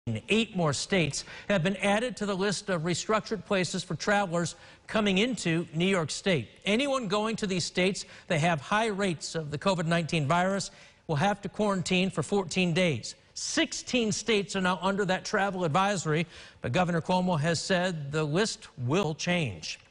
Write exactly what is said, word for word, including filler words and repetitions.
Eight more states have been added to the list of restructured places for travelers coming into New York State. Anyone going to these states that have high rates of the COVID nineteen virus will have to quarantine for fourteen days. sixteen states are now under that travel advisory, but Governor Cuomo has said the list will change.